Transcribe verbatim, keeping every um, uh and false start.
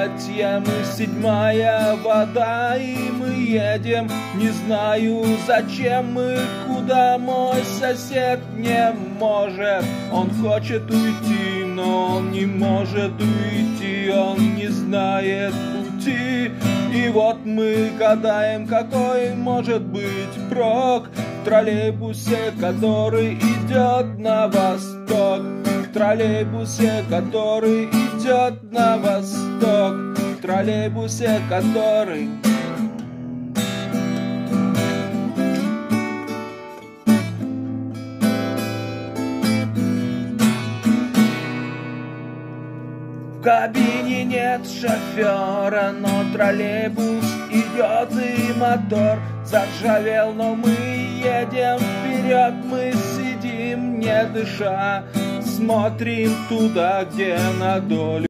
братья, мы седьмая вода, и мы едем, не знаю зачем мы, куда мой сосед не может. Он хочет уйти, но он не может уйти, он не знает пути. И вот мы гадаем, какой может быть прок в троллейбусе, который идет на восток. В троллейбусе, который идет на восток. В троллейбусе, который... В кабине нет шофера, но троллейбус идет и мотор заржавел, но мы едем вперед, мы сидим не дыша, смотрим туда, где на долю.